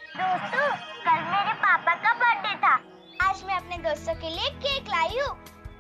दोस्तों, कल मेरे पापा का बर्थडे था। आज मैं अपने दोस्तों के लिए केक लाई हूँ।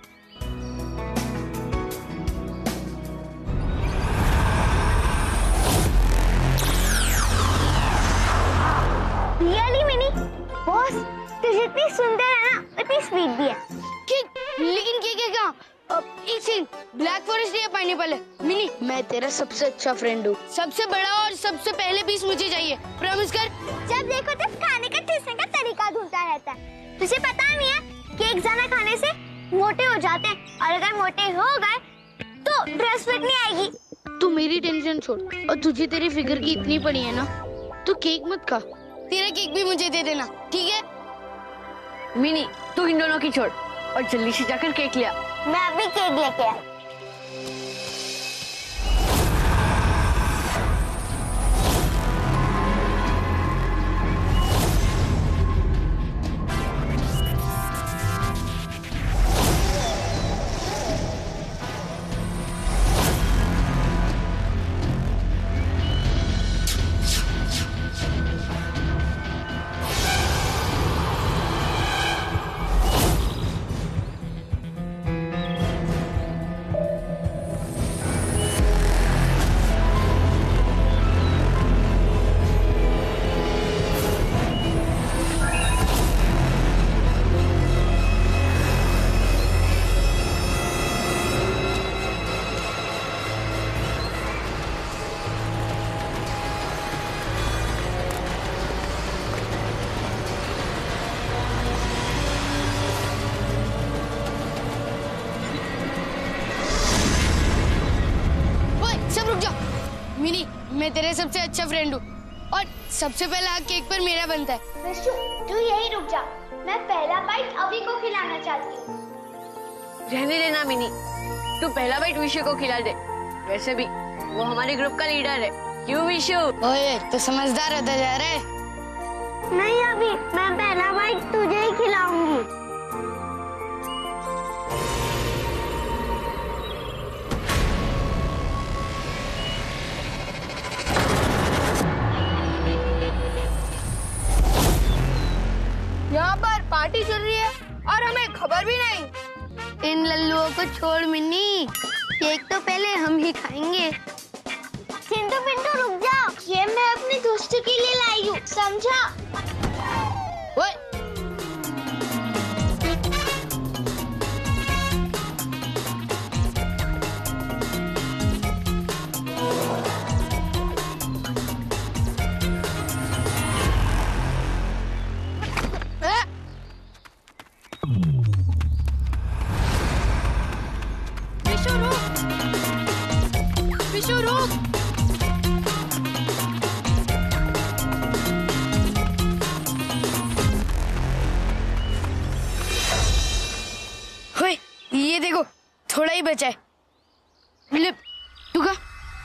रियली मिनी, बॉस तू जितनी सुंदर है ना उतनी स्वीट भी है। केक, लेकिन केक है कहाँ? एक सेकंड, ब्लैक फॉरेस्ट या पाइनएप्पल है? मिनी, मैं तेरा सबसे अच्छा फ्रेंड हूँ। सबसे बड़ा और सबसे पहले पीस मुझे चाहिए, प्रॉमिस कर। जब देखो तब खाने का ठूसने का तरीका ढूंढता रहता है। तुझे पता नहीं है, केक ज्यादा खाने से मोटे हो जाते हैं, और अगर मोटे हो गए तो ड्रेस फिट नहीं आएगी। तू मेरी टेंशन छोड़, और तुझे तेरी फिगर की इतनी पड़ी है ना, तू केक मत खा। तेरा केक भी मुझे दे देना, ठीक है? मिनी, तू इन दोनों की छोड़ और जल्दी से जाकर केक ले आ। मैं अभी केक लेके आई। मिनी, मैं तेरे सबसे अच्छा फ्रेंड हूँ और सबसे पहला केक पर मेरा बनता है। विशु, तू यही रुक जा, मैं पहला बाइट अभी को खिलाना चाहती हूँ। रहने देना मिनी, तू पहला बाइट विशु को खिला दे। वैसे भी वो हमारे ग्रुप का लीडर है, क्यों विशु? ओए, तो समझदार होता जा रहा है। नहीं अभी, मैं पहला बाइट तुझे ही खिलाऊंगी। यहाँ पर पार्टी चल रही है और हमें खबर भी नहीं। इन लल्लुओं को छोड़ मिन्नी, केक तो पहले हम ही खाएंगे। चिंटू पिंटू रुक जाओ, ये मैं अपने दोस्तों के लिए लाई हूँ, समझा? ओए, विशु रुक। ये देखो, थोड़ा ही बचा है। फिलिप, तू खा।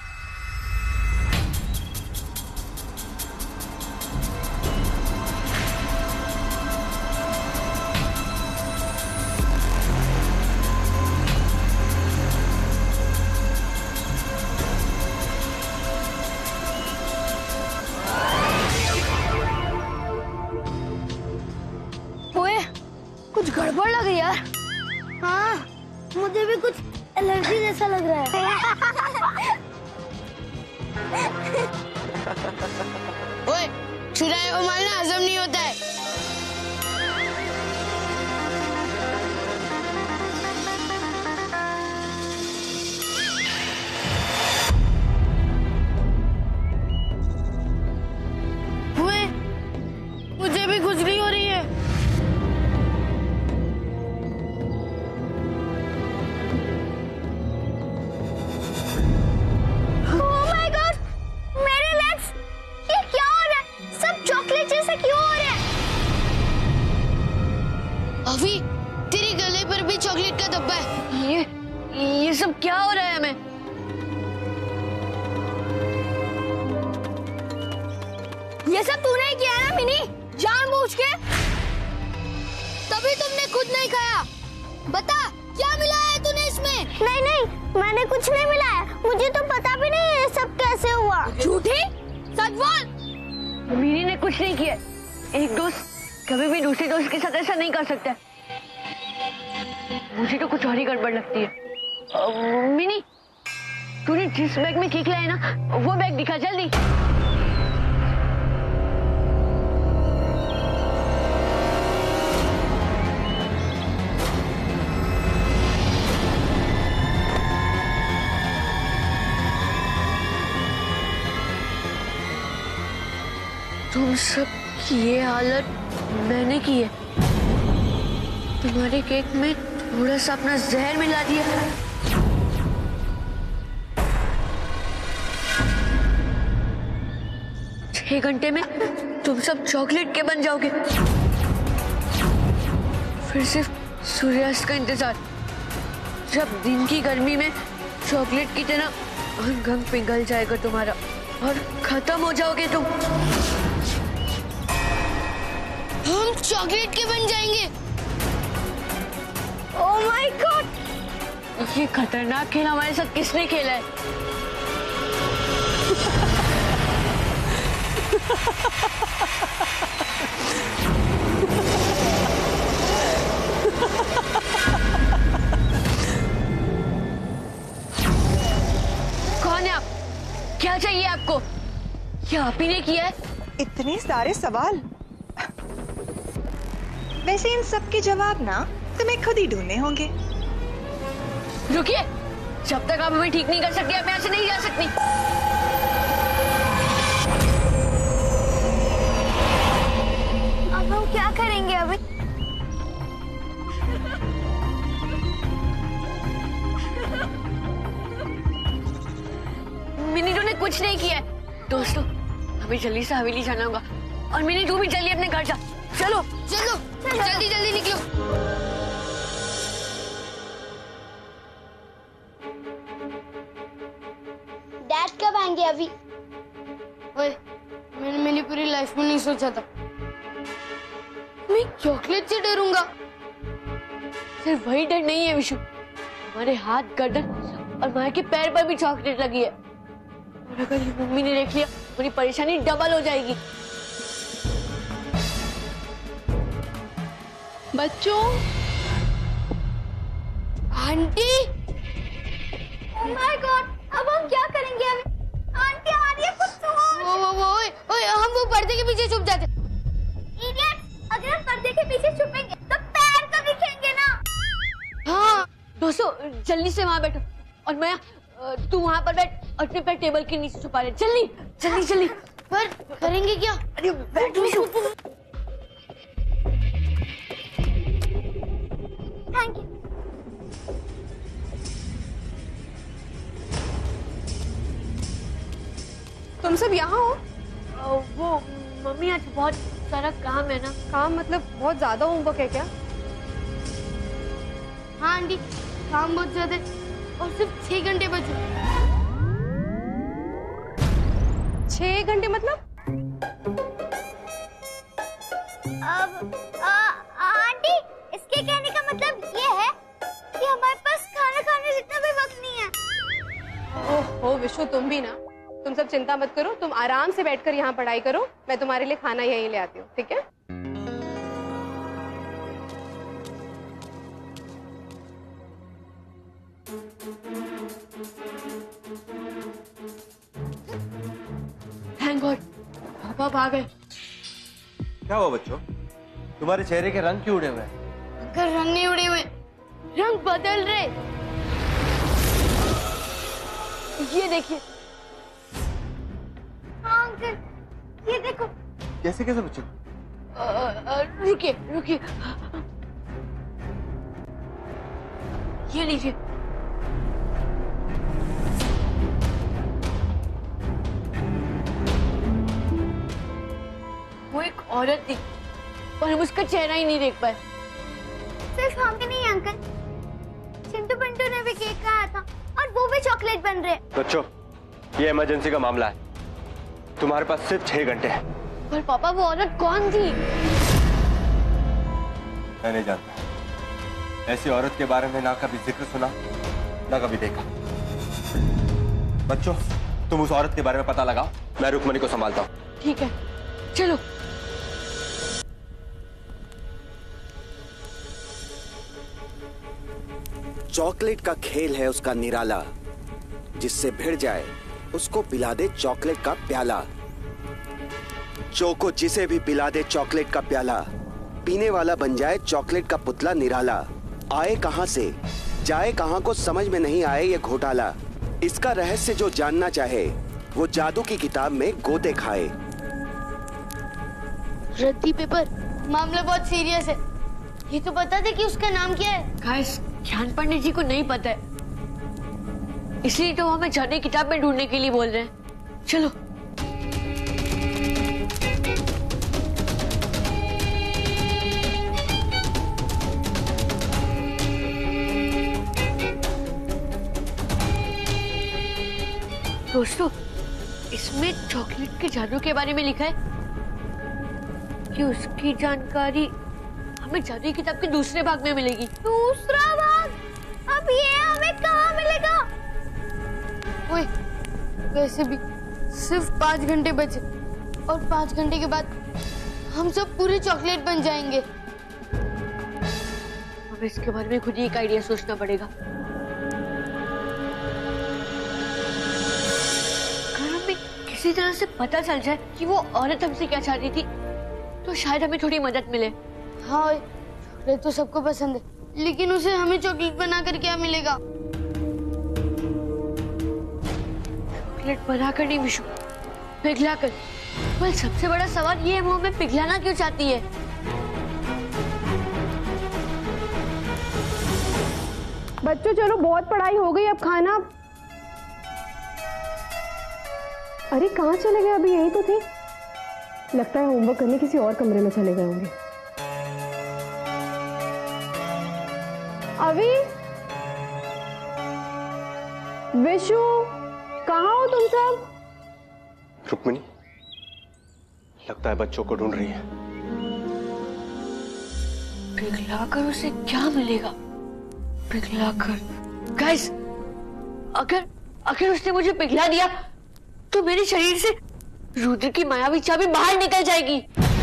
कुछ गड़बड़ लग रही यार। हाँ, मुझे भी कुछ एलर्जी जैसा लग रहा है। ओए, चुराए हुआ माल ना हजम नहीं होता है। मुझे भी खुजली हो रही है। अभी तेरे गले पर भी चॉकलेट का डब्बा है। ये सब क्या हो रहा है हमें? ये सब तूने ही किया ना मिनी, जानबूझ के? तभी तुमने खुद नहीं खाया। बता, क्या मिलाया है तूने इसमें? नहीं नहीं, मैंने कुछ नहीं मिलाया, मुझे तो पता भी नहीं ये सब कैसे हुआ। झूठी, सच बोल। मिनी ने कुछ नहीं किया, एक दोस्त कभी भी दूसरे दोस्त के साथ ऐसा नहीं कर सकता। मुझे तो कुछ और ही गड़बड़ लगती है। मिनी, तूने जिस बैग में केक लाया ना, वो बैग दिखा जल्दी। तुम सब की ये हालत मैंने की है। तुम्हारे केक में थोड़ा सा अपना जहर मिला दिया। 6 घंटे में तुम सब चॉकलेट के बन जाओगे। फिर सिर्फ सूर्यास्त का इंतजार, जब दिन की गर्मी में चॉकलेट की तरह अंग अंग पिघल जाएगा तुम्हारा और खत्म हो जाओगे तुम। हम चॉकलेट के बन जाएंगे। Oh my god! ये खतरनाक खेल हमारे साथ किसने खेला है? कौन है आप? क्या चाहिए आपको? क्या आप ही ने किया है? इतने सारे सवाल। वैसे इन सब के जवाब ना तुम्हें खुद ही ढूंढने होंगे। रुकिए, जब तक आप हमें ठीक नहीं कर सकती, आप यहाँ से नहीं जा सकती। अब हम क्या करेंगे अभी? मिनी ने कुछ नहीं किया है। दोस्तों, हमें जल्दी से हवेली जाना होगा। और मिनी, तू भी जल्दी अपने घर जा। चलो चलो जल्दी जल्दी निकलो। डैड कब आएंगे अभी? ओए, मैंने मेरी पूरी लाइफ में नहीं सोचा था मैं चॉकलेट से डरूंगा। सिर्फ वही डर नहीं है विशु, हमारे हाथ, गर्दन और माँ के पैर पर भी चॉकलेट लगी है। और अगर ये मम्मी ने देख लिया, मेरी परेशानी डबल हो जाएगी। बच्चों, आंटी, ओह माय गॉड, अब हम क्या करेंगे अभी? आंटी हमारी कुछ सोच। ओए ओए, हम वो पर्दे के पीछे छुप जाते। इडियट, अगर हम पर्दे के पीछे छुपेंगे तो पैर तो दिखेंगे ना। हाँ दोस्तों, जल्दी से वहाँ बैठो। और मैं, तू वहाँ पर बैठ और अपने पैर टेबल के नीचे छुपा ले। जल्दी जल्दी जल्दी। पर करेंगे क्या? अरे बैठ विशु। Thank you. तुम सब यहाँ हो? वो मम्मी, आज बहुत सारा काम है ना। काम मतलब बहुत ज्यादा होमवर्क है क्या? हाँ आंटी, काम बहुत ज्यादा है और सिर्फ 6 घंटे बचे। 6 घंटे मतलब? आंटी, इसके कहने का मतलब ये है कि हमारे पास खाना खाने जितना भी वक्त नहीं है। ओहो विशु, तुम भी ना। तुम सब चिंता मत करो, तुम आराम से बैठकर यहाँ पढ़ाई करो। मैं तुम्हारे लिए खाना यहीं ले आती हूँ, ठीक है? थैंक गॉड, पापा आ गए। क्या हुआ बच्चों? तुम्हारे चेहरे के रंग क्यों उड़े हुए हैं? अंकल, रंग नहीं उड़े हुए, रंग बदल रहे। ये देखिए। हाँ अंकल, ये देखो। कैसे कैसे बच्चों? रुकिए रुकिए, ये लीजिए। वो एक औरत थी, पर हम उसका चेहरा ही नहीं देख पाए। सिर्फ हम ही नहीं अंकल, चिंटू पिंटू ने भी केक खाया था और वो भी चॉकलेट बन रहे। बच्चों, ये इमरजेंसी का मामला है। तुम्हारे पास सिर्फ 6 घंटे हैं। पर पापा, वो औरत कौन थी? मैं नहीं जानता। ऐसी औरत के बारे में ना कभी जिक्र सुना, ना कभी देखा। बच्चों, तुम उस औरत के बारे में पता लगाओ, मैं रुक्मणी को संभालता हूँ। ठीक है, चलो। चॉकलेट का खेल है उसका निराला, जिससे भिड़ जाए उसको पिला दे चॉकलेट का प्याला। चोको जिसे भी पिला दे चॉकलेट का प्याला, पीने वाला बन जाए चॉकलेट का पुतला निराला। आए कहां से जाए कहां को समझ में नहीं आए ये घोटाला। इसका रहस्य जो जानना चाहे वो जादू की किताब में गोते खाए। रद्दी पेपर, मामला बहुत सीरियस है। ये तो बता दे कि उसका नाम क्या है। गाइस, ज्ञान पंडित जी को नहीं पता है, इसलिए तो हमें जादुई किताब में ढूंढने के लिए बोल रहे हैं। चलो। दोस्तों, इसमें चॉकलेट के जादू के बारे में लिखा है कि उसकी जानकारी हमें जादुई किताब के दूसरे भाग में मिलेगी। दूसरा भाग? अब ये हमें कहाँ मिलेगा? ओए, वैसे भी सिर्फ 5 घंटे बचे और 5 घंटे के बाद हम सब पूरे चॉकलेट बन जाएंगे। हमें इसके बारे में खुद ही एक आइडिया सोचना पड़ेगा। अगर हमें किसी तरह से पता चल जाए कि वो औरत हमसे क्या चाहती थी, तो शायद हमें थोड़ी मदद मिले। हाँ, चॉकलेट तो सबको पसंद है, लेकिन उसे हमें चॉकलेट बनाकर क्या मिलेगा? चॉकलेट बनाकर नहीं विशु, पिघलाकर। पर सबसे बड़ा सवाल ये है, वो हमें पिघलाना क्यों चाहती है? बच्चों चलो, बहुत पढ़ाई हो गई, अब खाना। अरे कहाँ चले गए? अभी यही तो थे। लगता है होमवर्क करने किसी और कमरे में चले गए होंगे। अभी, विशु, कहाँ हो तुम सब? रुक्मिणी, लगता है बच्चों को ढूंढ रही है। पिघलाकर उसे क्या मिलेगा? पिघलाकर, गाइस, अगर उसने मुझे पिघला दिया तो मेरे शरीर से रुद्र की मायावी चाबी बाहर निकल जाएगी।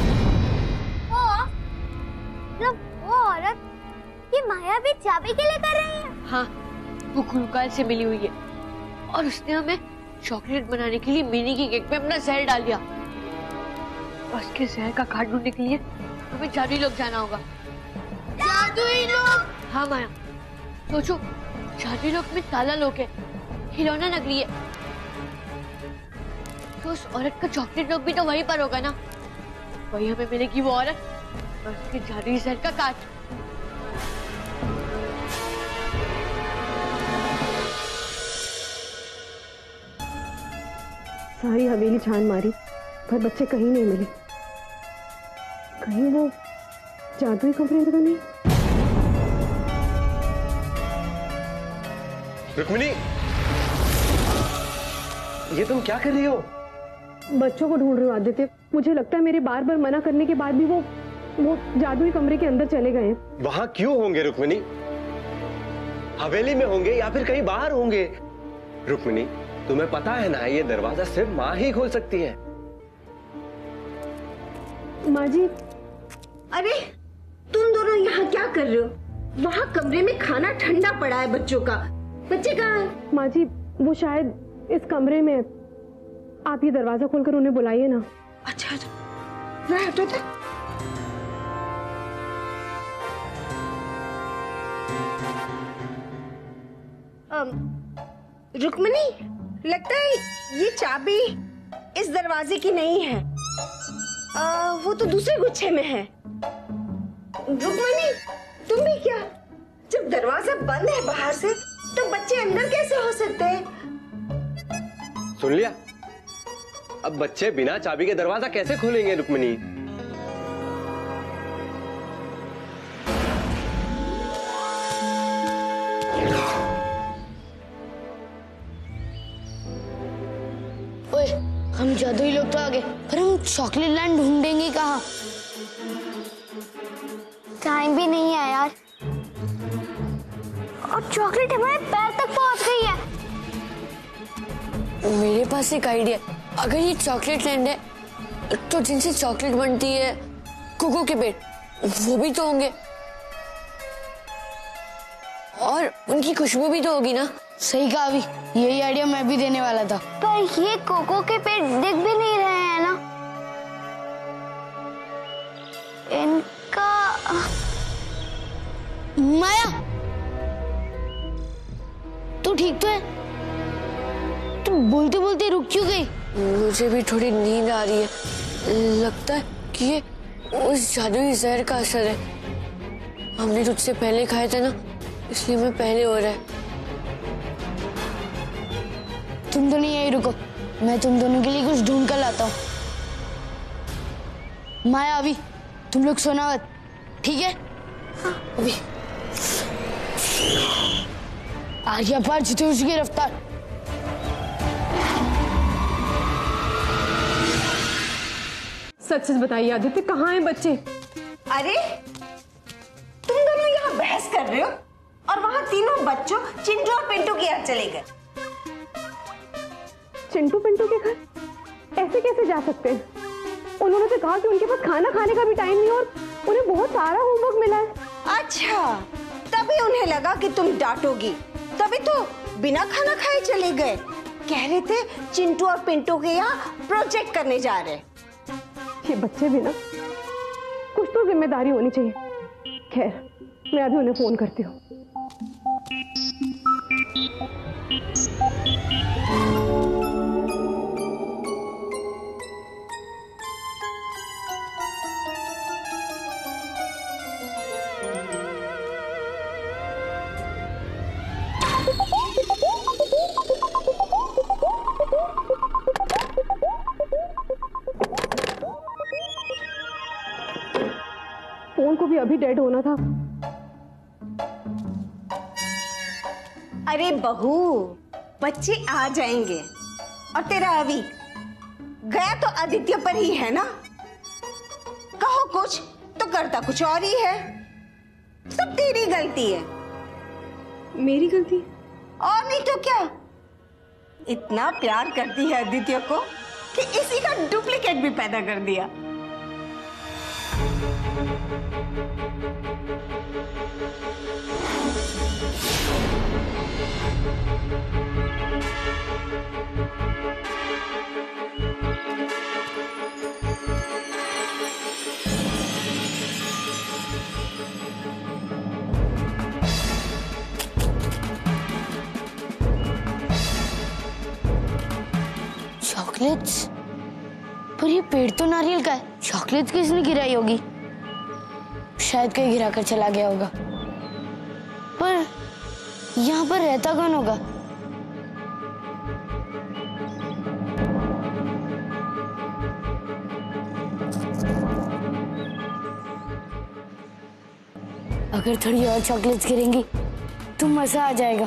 वो औरत ये मायावी चाबी के लिए कर रही है? हाँ, वो गुरुकाल से मिली हुई है और उसने हमें चॉकलेट बनाने के लिए मिनी की केक में अपना जहर डाल दिया। और उसके जहर का काट ढूंढने के लिए हमें जादुई लोग जाना होगा। जादुई लोग? हाँ माया, सोचो, जादुई लोग में ताला लोग है, खिलौना नगरी है, तो उस औरत का चॉकलेट लोग भी तो वहीं पर होगा ना। वही हमें मिलेगी वो औरत और उसके जादुई जहर का काट। सारी हवेली छान मारी पर बच्चे कहीं नहीं मिले। कहीं वो जादुई कमरे तो नहीं? रुक्मिणी, ये तुम क्या कर रही हो? बच्चों को ढूंढ रही हूँ आदित्य। मुझे लगता है मेरे बार बार मना करने के बाद भी वो जादुई कमरे के अंदर चले गए। वहां क्यों होंगे रुक्मिणी? हवेली में होंगे या फिर कहीं बाहर होंगे। रुक्मिणी, तुम्हें पता है ना, ये दरवाजा सिर्फ माँ ही खोल सकती है। माँ जी। अरे तुम दोनों यहाँ क्या कर रहे हो? वहाँ कमरे में खाना ठंडा पड़ा है बच्चों का। बच्चे कहाँ हैं? माँ जी, वो शायद इस कमरे में। आप ये दरवाजा खोलकर उन्हें बुलाइए ना। अच्छा, वह हटो तो। रुक्मिणी, लगता है ये चाबी इस दरवाजे की नहीं है। वो तो दूसरे गुच्छे में है। रुक्मिणी, तुम भी क्या? जब दरवाजा बंद है बाहर से तो बच्चे अंदर कैसे हो सकते हैं? सुन लिया? अब बच्चे बिना चाबी के दरवाजा कैसे खोलेंगे रुक्मिणी? ओए, हम जादुई लोग तो आ गए, पर हम चॉकलेट लैंड ढूंढेंगे कहाँ? टाइम भी नहीं है यार, और चॉकलेट हमारे पैर तक पहुंच गई है। मेरे पास एक आइडिया। अगर ये चॉकलेट लैंड है तो जिनसे चॉकलेट बनती है, कोको के पेड़, वो भी तो होंगे। और उनकी खुशबू भी तो होगी ना। सही कहा अभी, यही आइडिया मैं भी देने वाला था। पर ये कोको के पेड़ दिख भी नहीं रहे हैं ना। इनका माया, तू ठीक तो है? तू बोलते बोलते रुक क्यों गई? मुझे भी थोड़ी नींद आ रही है। लगता है कि ये उस जादुई जहर का असर है। हमने तुझसे पहले खाए थे ना, इसलिए मैं पहले हो रहा है। तुम दोनों यहीं रुको, मैं तुम दोनों के लिए कुछ ढूंढ कर लाता हूँ। माया अभी तुम लोग सोना मत, ठीक है? हाँ। अभी आगे पार जितनी उसकी रफ्तार। सच सच बताइए आदित्य, कहाँ हैं बच्चे? अरे तुम दोनों यहाँ बहस कर रहे हो और वहाँ तीनों बच्चों चिंटू और पिंटू के यहाँ चले गए। चिंटू पिंटू के घर ऐसे कैसे जा सकते हैं? उन्होंने तो कहा कि उनके पास खाना खाने का भी टाइम नहीं और उन्हें बहुत सारा होमवर्क मिला है। अच्छा, तभी उन्हें लगा कि तुम डांटोगी, तभी तो बिना खाना खाए चले गए। कह रहे थे चिंटू और पिंटू के यहाँ प्रोजेक्ट करने जा रहे। ये बच्चे भी ना, कुछ तो जिम्मेदारी होनी चाहिए। खैर, मैं अभी उन्हें फोन करती हूँ। फोन को भी अभी डेड होना था। अरे बहू, बच्चे आ जाएंगे और तेरा अभी गया तो आदित्य पर ही है ना। कहो कुछ तो करता कुछ और ही है। सब तेरी गलती है। मेरी गलती? और नहीं तो क्या। इतना प्यार करती है आदित्य को कि इसी का डुप्लीकेट भी पैदा कर दिया। चॉकलेट्स? पर ये पेड़ तो नारियल का है, चॉकलेट्स किसने गिराई होगी? शायद कोई गिरा कर चला गया होगा। पर यहाँ पर रहता कौन होगा? अगर थोड़ी और चॉकलेट्स गिरेंगी तो मजा आ जाएगा।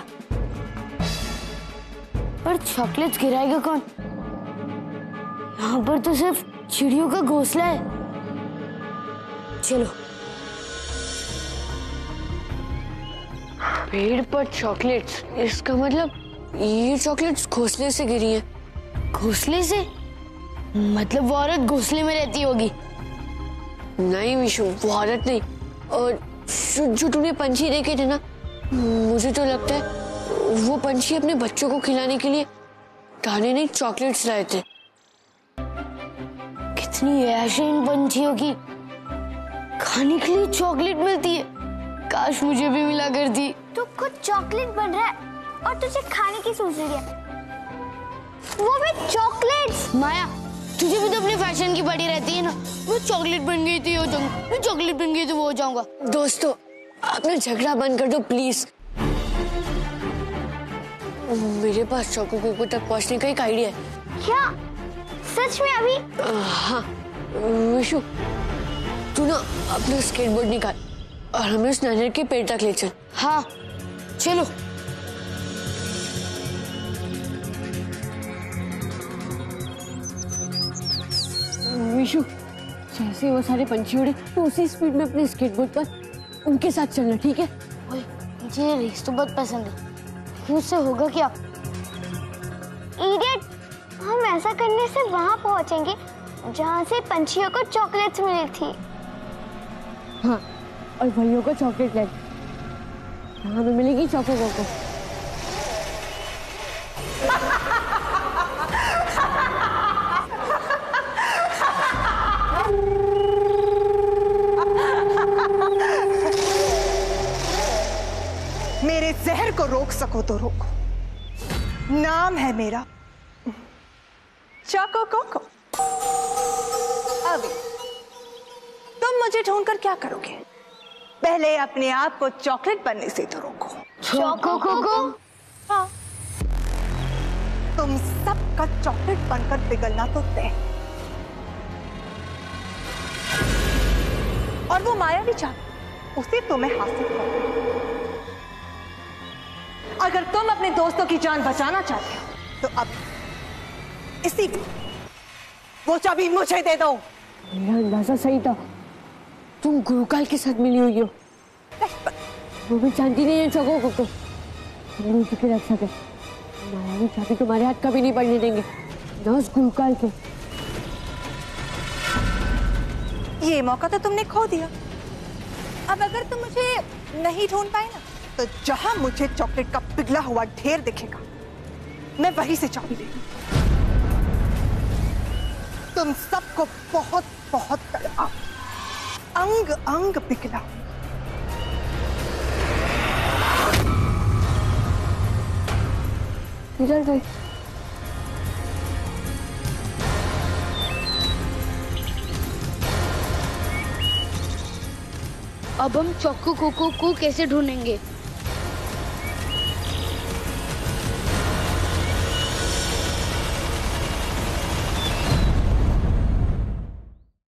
पर चॉकलेट्स गिराएगा कौन? यहाँ पर तो सिर्फ चिड़ियों का घोंसला है। चलो। पेड़ पर चॉकलेट्स, इसका मतलब ये चॉकलेट्स घोंसले से गिरी हैं। घोंसले से? मतलब वो औरत घोंसले में रहती होगी। नहीं विशु, वो औरत नहीं। और जो तूने पंछी देखे थे ना, मुझे तो लगता है वो पंछी अपने बच्चों को खिलाने के लिए दाने नहीं चॉकलेट्स लाए थे। कितनी ऐश है इन पंछियों की, खाने के लिए चॉकलेट मिलती है। काश मुझे भी मिला करती। तू खुद चॉकलेट बन रहा है और तुझे खाने की सोच रही है, वो भी चॉकलेट्स। माया, तुझे भी तो अपने फैशन की पड़ी रहती है ना। मैं चॉकलेट बन गई थी हो जाऊंगा, मैं चॉकलेट बन गई तो वो हो जाऊंगा। दोस्तों, अपना झगड़ा बंद कर दो प्लीज। मेरे पास चोको कोको तक पहुंचने का एक आइडिया है। क्या? सच में अभी? हाँ विशु, तू ना अपना स्केटबोर्ड निकाल और हमें उस नारियल के पेड़ तक ले चल। हाँ चलो। विशु, जैसे वो सारे पंछी उड़े तो उसी स्पीड में अपने स्केटबोर्ड पर उनके साथ चलना, ठीक है? ओए, मुझे रेस तो बहुत पसंद है, मुझसे होगा क्या? इडियट, हम ऐसा करने से वहां पहुंचेंगे जहां से पंछियों को चॉकलेट्स मिली थी। हाँ, और भाइयों को चॉकलेट ले। हमें मिलेगी चोको कोको। मेरे जहर को रोक सको तो रोको। नाम है मेरा चोको कोको। अभी तुम मुझे ढूंढकर क्या करोगे? पहले अपने आप को चॉकलेट बनने से तो रोको। Choco coco? हाँ, तुम सबका चॉकलेट बनकर पिघलना तो तय। और वो मायावी चाबी, उसे तुम्हें हासिल करना। अगर तुम अपने दोस्तों की जान बचाना चाहते हो तो अब इसी वो चाबी मुझे दे दो। मेरा अंदाजा सही था, तुम गुरुकाल के साथ मिली हुई हो। वो भी जानती नहीं है चोको कोको। मेरी फिक्र रख सके, मायावी चाबी तुम्हारे हाथ कभी नहीं पड़ने देंगे, ना उस गुरुकाल के। ये मौका तो तुमने खो दिया। अब अगर तुम मुझे नहीं ढूंढ पाए ना, तो जहां मुझे चॉकलेट का पिघला हुआ ढेर दिखेगा, मैं वहीं से चाबी लेगी। तुम सबको बहुत बहुत तड़पा, अंग अंग पिघला। किधर गई? अब हम चोको कोको को कैसे ढूंढेंगे?